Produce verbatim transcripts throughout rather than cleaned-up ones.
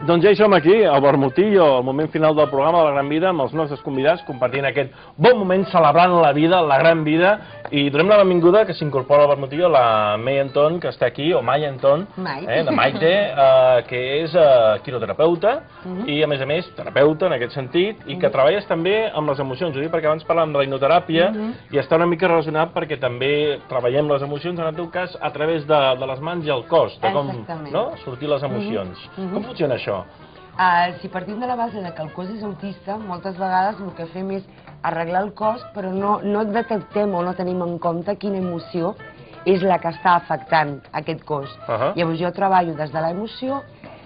Doncs ja hi som aquí, al Vermutillo, al moment final del programa de La Gran Vida, amb els nostres convidats, compartint aquest bon moment, celebrant la vida, la gran vida, i donem la benvinguda que s'incorpora al Vermutillo la May Anton, que està aquí, o May Anton, eh, de Maite, eh, que és eh, quiroterapeuta, uh -huh. i a més a més terapeuta en aquest sentit, i que uh -huh. treballes també amb les emocions. Ho dic perquè abans parlàvem de la hipnoteràpia, uh -huh. i està una mica relacionat perquè també treballem les emocions, en el teu cas, a través de, de les mans i el cos, de com no? sortir les emocions. Uh -huh. Com funciona això? Uh, si partim de la base de que el cos és autista, moltes vegades el que fem és arreglar el cos, però no, no detectem o no tenim en compte quina emoció és la que està afectant aquest cos. Uh -huh. Llavors jo treballo des de l'emoció,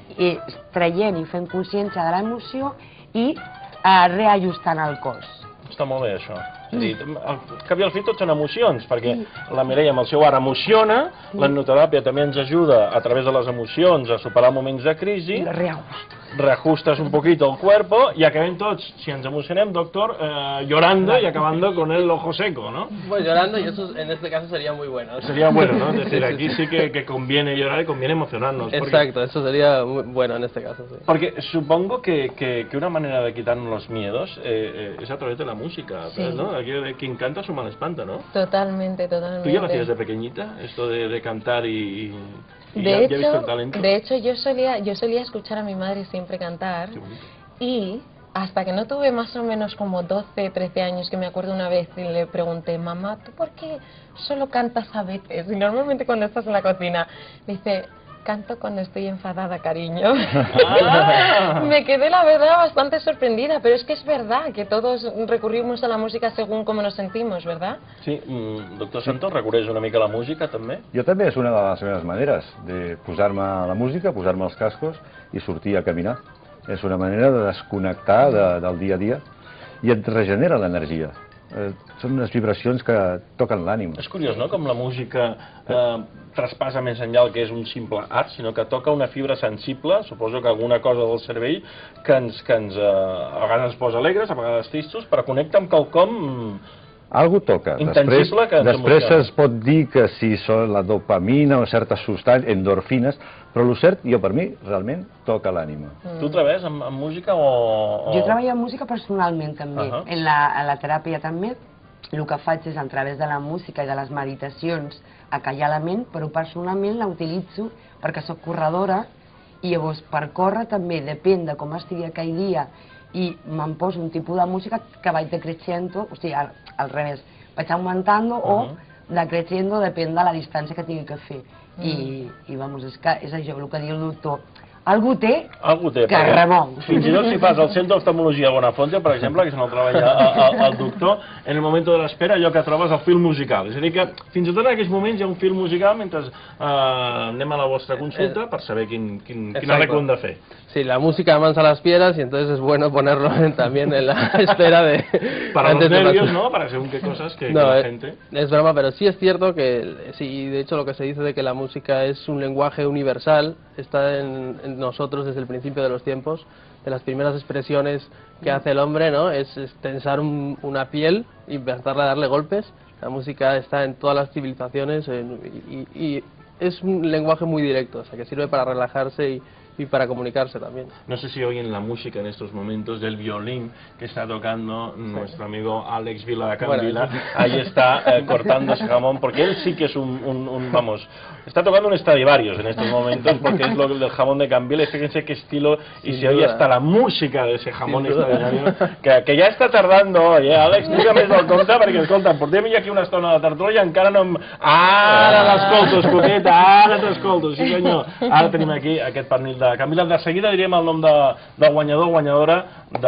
traient i fent consciència de l'emoció i uh, reajustant el cos. Està molt bé, això. És a dir, al cap i al fi tot són emocions, perquè la Mireia amb el seu art emociona, l'hipnoteràpia també ens ajuda a través de les emocions a superar moments de crisi, reajustas un poquito el cuerpo y acabem tots, si ens emocionem, doctor, eh, llorando y acabando con el ojo seco, ¿no? Pues llorando, y eso en este caso sería muy bueno. Sería bueno, ¿no? Es decir, aquí sí que, que conviene llorar y conviene emocionarnos. Exacto, porque, eso sería muy bueno en este caso, sí. Porque supongo que, que, que una manera de quitarnos los miedos eh, eh, es a través de la música, sí. ¿no? Aquí de quien canta su mal espanta, ¿no? Totalmente, totalmente. ¿Tú ya lo hacías de pequeñita, esto de, de cantar y... y de, ya, hecho, ya visto el talento? de hecho, yo solía, yo solía escuchar a mi madre siempre cantar y hasta que no tuve más o menos como doce, trece años, que me acuerdo una vez y le pregunté, mamá, ¿tú por qué solo cantas a veces? Y normalmente cuando estás en la cocina, me dice... canto cuando estoy enfadada, cariño. Ah. Me quedé, la verdad, bastante sorprendida, pero es que es verdad que todos recurrimos a la música según cómo nos sentimos, ¿verdad? Sí, doctor Santos, recorreix una mica la música, també? Jo també, és una de les meves maneres, de posar-me la música, posar-me els cascos i sortir a caminar. És una manera de desconnectar de, del dia a dia i et regenera l'energia. Eh, són unes vibracions que toquen l'ànima. És curiós, no?, com la música eh, traspassa més enllà el que és un simple art, sinó que toca una fibra sensible, suposo que alguna cosa del cervell que ens, que ens eh, a vegades ens posa alegres, a vegades tristos, però connecta amb quelcom... Algo toca. Després, que després es pot dir que si són la dopamina o certes substàncies, endorfines, però el cert, jo per mi, realment, toca l'ànima. Mm. Tu treballes amb, amb música o, o...? Jo treballo amb música personalment també. Uh -huh. en, la, en la teràpia també el que faig és, a través de la música i de les meditacions, acallar la ment, però personalment la utilitzo perquè sóc corredora i llavors per córrer també depèn de com estigui aquell dia i me'n poso un tipus de música que vaig decreixendo, o sigui, al, al revés, vaig augmentando uh -huh. o decreixendo, depèn de la distància que tingui que fer. Uh -huh. I, i vamos, és, que és això el que diu el doctor. Algú té, Algú té que remou. Fins i tot si fas al centre d'oftalmologia Bonafonte, per exemple, que és on el treballa el, el doctor, en el moment de l'espera allò que trobes el fil musical. És a dir, que fins i tot en aquells moments hi ha un fil musical mentre eh, anem a la vostra consulta per saber quin, quin, quin arreglo hem de fer. Sí, la música amansa las piedras y entonces es bueno ponerlo también en la espera de... Para los nervios, ¿no? Para según qué cosas que, no, que la es, gente... Es broma, pero sí es cierto que, sí, de hecho lo que se dice de que la música es un lenguaje universal, está en, en nosotros desde el principio de los tiempos, de las primeras expresiones que hace el hombre, ¿no? Es, es tensar un, una piel y empezar a darle golpes. La música está en todas las civilizaciones en, y, y es un lenguaje muy directo, o sea que sirve para relajarse y y para comunicarse también. No sé si oyen la música en estos momentos del violín que está tocando nuestro amigo Alex Vila de Cambila. Bueno, ahí está eh, cortando ese jamón, porque él sí que es un, un, un, vamos, está tocando un Stradivarius en estos momentos, porque es lo del jamón de Cambila, y fíjense qué estilo, y Sin se oye hasta la música de ese jamón extraordinario, que, que ya está tardando, eh, Àlex, diga més del compte, perquè, escolta, portem ja aquí una estona de tartó i encara no em... Ara l'escolto, escoteta, ara t'escolto, sí senyor. Ara tenim aquí aquest pernil de Cambila. De seguida diríem el nom de, del guanyador o guanyadora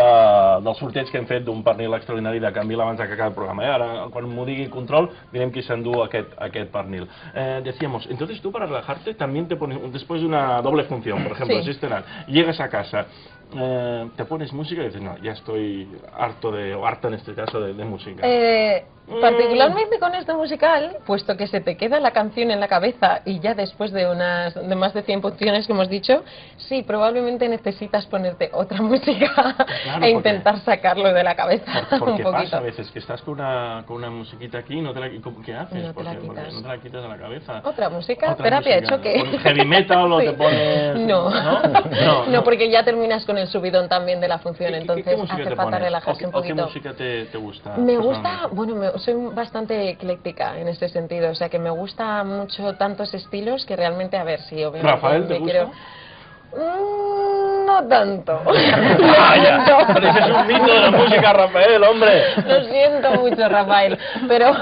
de, del sorteig que hem fet d'un pernil extraordinari de Cambila abans de que acabi el programa. Eh? Ara, quan m'ho digui control, direm qui s'endú aquest, aquest pernil. Eh, decíamos, entonces tú para relajarte también te pones, después de una doble función, por ejemplo, sí. si llegas a casa eh, te pones música y dices, no, ya estoy harto de, o harta en este caso, de, de música? Eh, particularmente con este musical, puesto que se te queda la canción en la cabeza y ya después de unas de más de cien funciones que hemos dicho, sí, probablemente necesitas ponerte otra música claro, e intentar sacarlo de la cabeza Porque, porque un poquito. pasa a veces que estás con una, con una musiquita aquí y no te la, ¿qué haces? No te la porque, porque quitas. no te la quitas de la cabeza. ¿Otra música? Otra ¿Terapia música. de choque? ¿Pones heavy metal o Sí. te pones...? No. ¿No? No, no. porque ya terminas con el subidón también de la función, ¿Qué- qué- entonces qué música hace te falta pones? relajarse ¿O un qué- o poquito. ¿Qué música te, te gusta? Me gusta, personalmente? bueno, me- soy bastante ecléctica en ese sentido, o sea que me gusta mucho tantos estilos que realmente, a ver, si obviamente ¿Rafael te me gusta? quiero... Mm, no tanto. Vaya, pero ese es un mito de la música, Rafael, hombre. Lo siento mucho, Rafael, pero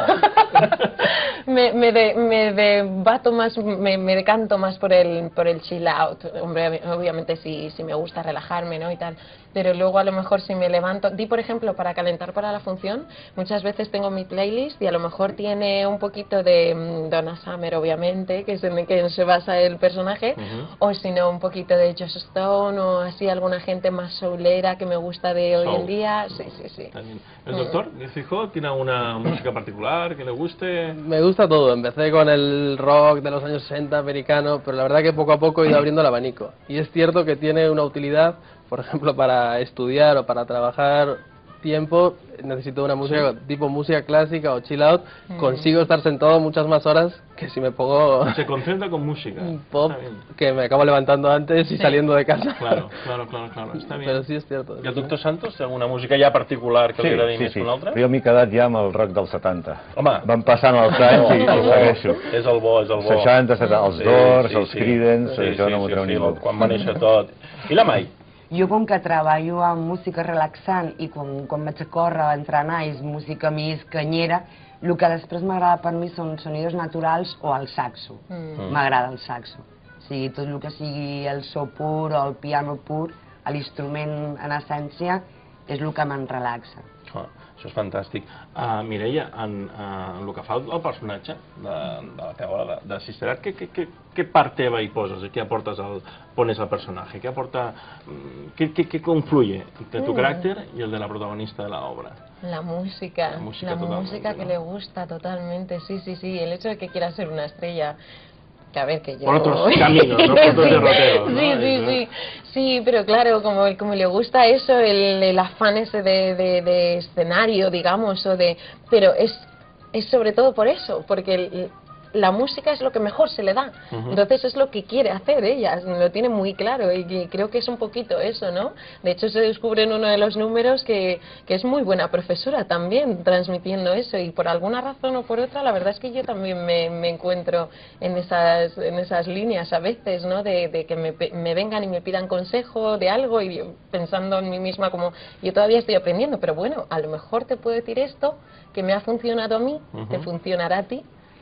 me, me, de, me debato más, me, me decanto más por el, por el chill out. Hombre, obviamente si, si me gusta relajarme, ¿no? Y tal. Pero luego a lo mejor si me levanto, di por ejemplo para calentar para la función, muchas veces tengo mi playlist y a lo mejor tiene un poquito de mm, Donna Summer, obviamente, que es en el que se basa el personaje, Ujú. o si no un poquito de Joss Stone o así alguna gente más soulera que me gusta de hoy Soul. en día. Sí, sí, sí. También. ¿El doctor de Fijo tiene alguna música particular que le guste? Me gusta todo, empecé con el rock de los años sesenta americano, pero la verdad que poco a poco he ido abriendo el abanico. Y es cierto que tiene una utilidad, por ejemplo, para estudiar o para trabajar tiempo, necesito una música tipo música clásica o chill out, consigo estar sentado muchas más horas que si me pongo Se concentra con música. pop, Está bien. que me acabo levantando antes y saliendo de casa. Claro, claro, claro, claro, està bien. Pero sí es cierto. I el doctor Santos té alguna música ja particular que Sí, li agradi sí, més sí. que una altra? Però jo m'he quedat ja amb el rock dels setanta. Home. Van passant els anys i, és i el bo, segueixo. és el bo, és el bo. seixanta, setanta, els Doors, els Creedence, sí, això sí, no m'ho sí, treu sí, ningú. quan va néixer tot. I la Mai? Jo, com que treballo amb música relaxant i quan, quan vaig a córrer, a entrenar, és música més canyera, el que després m'agrada per mi són sonidos naturals o el saxo. M'agrada el saxo. O sigui, tot el que sigui el so pur o el piano pur, l'instrument en essència, és el que me'n relaxa. Ah, això és fantàstic. Uh, Mireia, en, uh, en el que fa el personatge de, de la teva de, de Sisterat, què, què, què, què part teva hi poses? Què aportes al, pones al personatge? Què aporta, mm, què, què, què confluye entre tu caràcter i el de la protagonista de la obra? La música, La música la totalmente, música que ¿no? le gusta totalmente, sí, sí, sí, el hecho de que quiera ser una estrella, que a ver, que yo... Por otros caminos, ¿no? Por otros derroteros, ¿no? Sí, sí, sí, sí, pero claro, como, como le gusta eso, el, el afán ese de, de, de escenario, digamos, o de... Pero es, es sobre todo por eso, porque el, la música es lo que mejor se le da, Ujú. entonces es lo que quiere hacer ella, lo tiene muy claro y, y creo que es un poquito eso, ¿no? De hecho se descubre en uno de los números que, que es muy buena profesora también transmitiendo eso y por alguna razón o por otra la verdad es que yo también me, me encuentro en esas, en esas líneas a veces, ¿no? De, de que me, pe- me vengan y me pidan consejo de algo y yo pensando en mí misma como yo todavía estoy aprendiendo, pero bueno, a lo mejor te puedo decir esto que me ha funcionado a mí, Ujú. te funcionará a ti.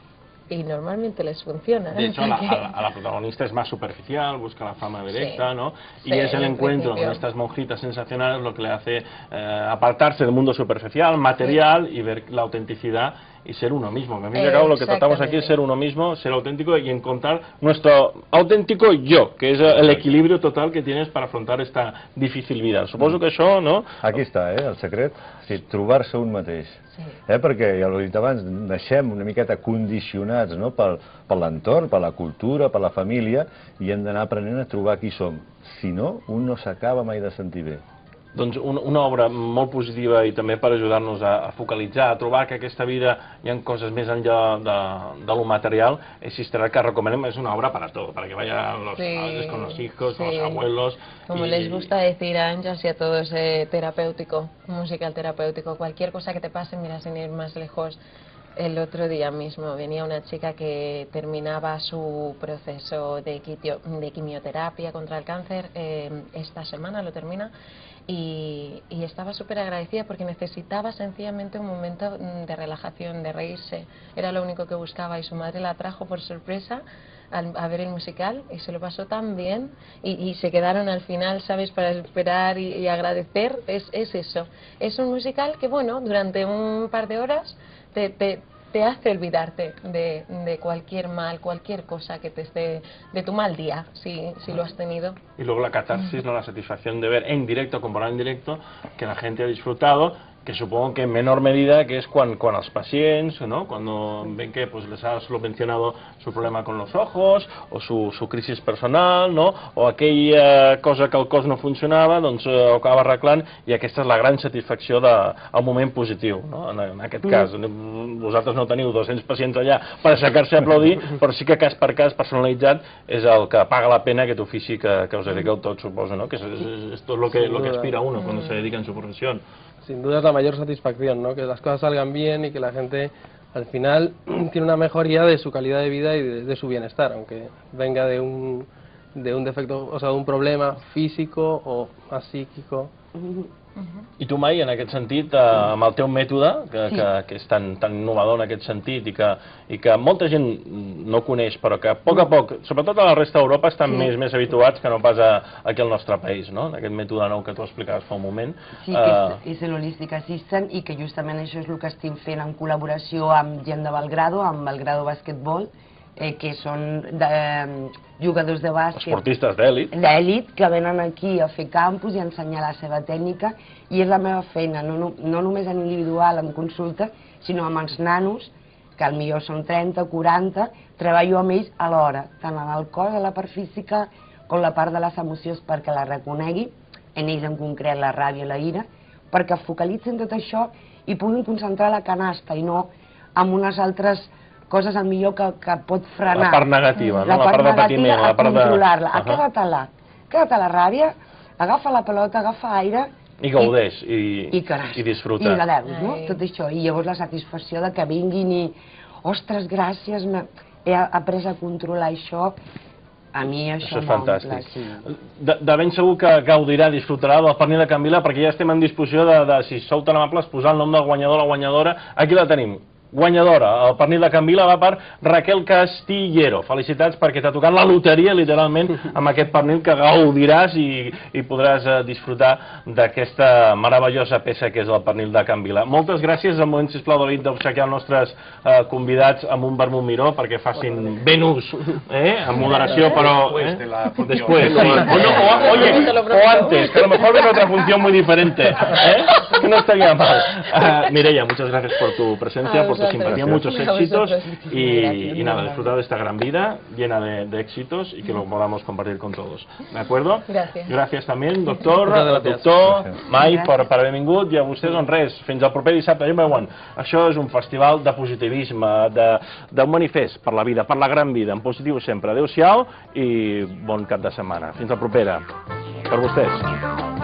Y normalmente les funciona. De hecho, a o la, sea que- a la- a la protagonista es más superficial, busca la fama directa, Sí, ¿no? Y sí, es el en encuentro principio. con estas monjitas sensacionales lo que le hace eh, apartarse del mundo superficial, material, y ver la autenticidad y ser uno mismo. Que al fin y al cabo lo que tratamos aquí es ser uno mismo, ser auténtico y encontrar nuestro auténtico yo, que es el equilibrio total que tienes para afrontar esta difícil vida. Suposo que això, no? Aquí està, eh, el secret, sí, trobar-se un mateix. Sí. Eh, perquè, ja l'he dit abans, naixem una miqueta condicionats, no?, per, per l'entorn, per la cultura, per la família, i hem d'anar aprenent a trobar qui som. Si no, un no s'acaba mai de sentir bé. Doncs un, una obra molt positiva i també per ajudar-nos a, a focalitzar, a trobar que aquesta vida hi ha coses més enllà de, de lo material, Sisterat, que recomanem, és una obra para todo, para que vayan los Sí, padres con los hijos, con sí. los abuelos. Como y- les gusta decir a Anjas y a todos, eh, terapéutico, musical terapéutico, cualquier cosa que te pase, mira, sin ir más lejos. El otro día mismo venía una chica que terminaba su proceso de, quitio- de quimioterapia contra el cáncer, eh, esta semana lo termina, y, y estaba súper agradecida porque necesitaba sencillamente un momento mm, de relajación, de reírse, era lo único que buscaba y su madre la trajo por sorpresa al- a ver el musical y se lo pasó tan bien y, y se quedaron al final, ¿sabes?, para esperar y, y agradecer, es, es eso, es un musical que bueno, durante un par de horas te, te, te hace olvidarte de, de cualquier mal, cualquier cosa que te esté, de tu mal día, si, si lo has tenido. Y luego la catarsis, ¿no? La satisfacción de ver en directo, comparar en directo, que la gente ha disfrutado, que supongo que en menor medida que es cuando, cuando los pacientes, ¿no? Cuando ven que pues, les ha solucionado su problema con los ojos, o su, su crisis personal, ¿no? O aquella cosa que el cos no funcionava, doncs eh, ho acaba arreglant, i aquesta és la gran satisfacció del de, moment positiu, no? En, en aquest cas, vosaltres no teniu dos-cents pacients allà per aixecar-se a aplaudir, però sí que cas per cas personalitzat és el que paga la pena aquest ofici que, que us dediqueu tots, suposo, ¿no? Que és, és, és tot lo que, lo que aspira uno cuando se dedica en su profesión. Sin duda es la mayor satisfacción, ¿no? Que las cosas salgan bien y que la gente al final tiene una mejoría de su calidad de vida y de, de su bienestar, aunque venga de un, de un defecto, o sea, de un problema físico o más psíquico. I tu, Mai, en aquest sentit, eh, amb el teu mètode, que, que, que és tan, tan innovador en aquest sentit i que, i que molta gent no coneix, però que a poc a poc, sobretot a la resta d'Europa, estan sí. més, més habituats que no pas a, aquí al nostre país, no? En aquest mètode nou que tu explicaves fa un moment. Sí, que és, és l'Holistic Assistant i que justament això és el que estem fent en col·laboració amb gent de Belgrado, amb Belgrado Basquetbol, eh, que són de, eh, jugadors de bàsquet... Esportistes d'èlit. D'èlit, que venen aquí a fer campus i a ensenyar la seva tècnica, i és la meva feina, no, no, no només en individual, en consulta, sinó amb els nanos, que potser són trenta, quaranta, treballo amb ells alhora, tant en el cos, a la part física, com la part de les emocions, perquè la reconegui, en ells en concret la ràbia i la ira, perquè focalitzin tot això i puguin concentrar la canasta i no en unes altres coses al millor que, que pot frenar. La part negativa, no? La part, la part de patiment, la part de... controlar-la. Uh -huh. Queda't-la, queda't la ràbia, agafa la pelota, agafa aire... I gaudeix, i, i, i, i disfruta. I la veus, no? Tot això. I llavors la satisfacció de que vinguin i... Ostres, gràcies, he après a controlar això. A mi això, això és fantàstic. Sí. De, de ben segur que gaudirà, disfrutarà del pernil de Can Vila, perquè ja estem en disposició de, de si sou tan amables, posar el nom del guanyador o la guanyadora. Aquí la tenim. Guanyadora, el pernil de Can Vila va per Raquel Castillero. Felicitats perquè t'ha tocat la loteria, literalment, amb aquest pernil que gaudiràs i, i podràs eh, disfrutar d'aquesta meravellosa peça que és el pernil de Can Vila. Moltes gràcies. És el moment, sisplau, David, d'obsequiar els nostres eh, convidats amb un vermut miró perquè facin ben ús, eh? Amb moderació, però... Eh? Después, sí. O, no, o, oye, o antes, que a lo mejor ven otra función muy diferente, ¿eh? Que no estaría mal. Uh, Mireia, muchas gracias por tu presencia, por tu simpatía, muchos éxitos y, y nada, disfrutar de esta gran vida llena de, de éxitos y que lo podamos compartir con todos. ¿De acuerdo? Gracias. Gracias también, doctor, doctor, Mai, per, per haver vingut, i a vostès, doncs res, fins al proper dissabte. Ja veuen, això és un festival de positivisme, d'un manifest per la vida, per la gran vida, en positiu sempre. Adéu-siau i bon cap de setmana. Fins la propera. Per vostès.